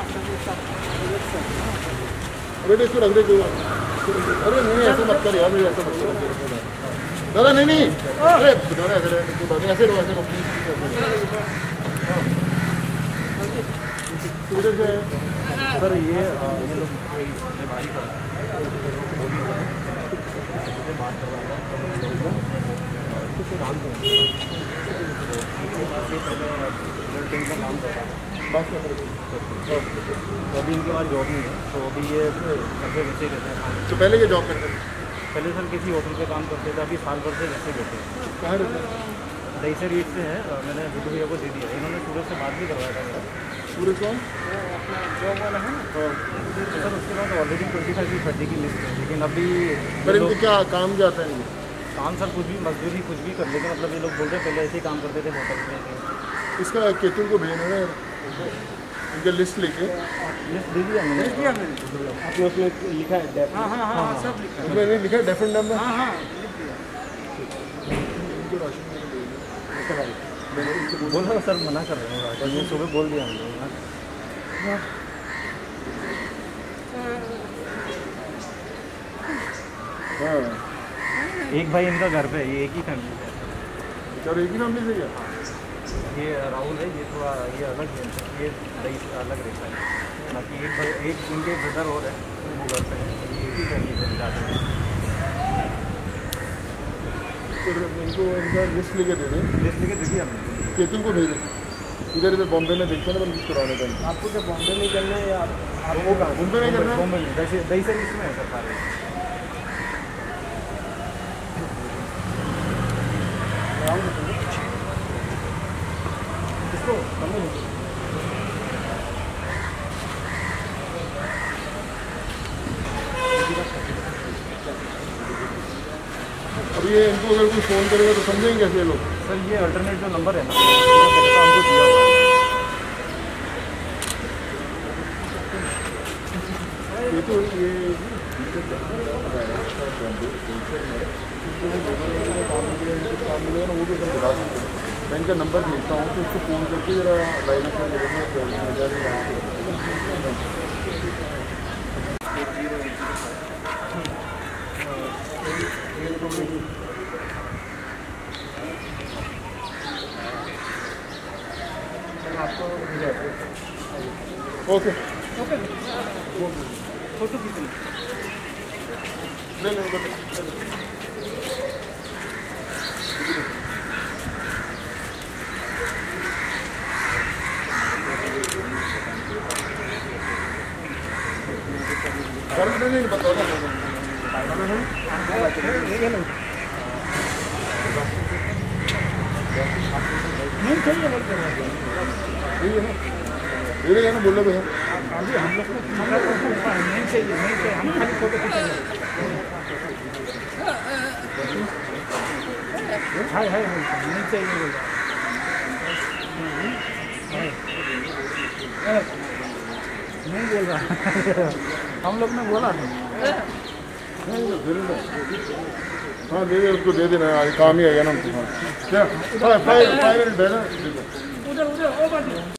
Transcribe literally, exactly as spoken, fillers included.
बेटे इसको रख दे कोई बात। अरे नहीं ऐसा मत कर यार, मेरे ऐसा मत कर दादा। नहीं नहीं अरे दादा ऐसे ऐसे रो ऐसे उधर से सर ये अभी इनके पास जॉब नहीं है, तो अभी ये घर पे वैसे रहते हैं। तो पहले ये जॉब करते थे? पहले सर किसी होटल पे काम करते थे, अभी साल भर से वैसे बैठे हैं। कहाँ रहते हैं? दहीसर ईट से है, मैंने गुड्डू भैया को दे दिया। इन्होंने सूरज से बात भी करवाया था मेरा। सूरज कौन? जॉब वाला है ना सर। उसके बाद ऑलरेडी ट्वेंटी फाइव की थर्टी की लिस्ट है, लेकिन अभी पर इनको क्या काम जाता है? काम सर कुछ भी मजदूरी कुछ भी कर लेते, मतलब ये लोग बोलते हैं पहले ऐसे ही काम करते थे होटल में। इसका केतुल को भेजना है इनका लिस्ट लेके। लिस्ट दे दिया मैंने। लिस्ट दिया मैंने आपने उसमें लिखा है डेफ? हाँ हाँ हाँ सब लिखा है। उसमें नहीं लिखा है डेफ एंड डम में? हाँ हाँ बोल रहा सर, मना कर रहे हैं। ये सुबह बोल दिया हम लोग। हाँ एक भाई इनका घर पे है, ये एक ही फैमिली है। चलो एक ही फैमिली से क्या? ये राहुल है, ये थोड़ा ये अलग है, ये दही से अलग रहता है। बाकी एक एक इनके ब्रदर और है, वो घर पे है। ये एक ही फैमिली से जाते हैं। तो इनको इनका लिस्ट लेके दे दें। लिस्ट लेके दे दिया हमने। केतुल को भेजें इधर इधर बॉम्बे में देखते हैं ना कुछ कराने का। आपको क्या बॉम्बे में करना है या आपको कहाँ? मुंबई में करना है? बॉम्बे में दही से इसमें है सर सारे। इसको अब ये इनको अगर कोई फ़ोन करेगा तो समझेंगे कैसे ये लोग? सर ये अल्टरनेट जो नंबर है ना, हमको दिया हुआ है। ये तो ये काम मिलेगा ना, वो भी बता सकते हैं। मैं इनका नंबर भेजता हूँ तो उसको फ़ोन करके जरा लाइन अप कर ओके ओके फोटो खींचना नहीं नहीं नहीं बताओ ना नहीं चाहिए बोलते हैं मेरे यहाँ बोल रहे भैया अभी हम लोग को नहीं चाहिए नहीं चाहिए, हम खाली फोटो खींचेंगे। हाय हाय नहीं चाहिए बोल नहीं बोल रहा हम लोग ने बोला था। हाँ दे दे उसको दे देना, आज काम ही आएगा ना। क्या फाइव फाइव मिनट है ना।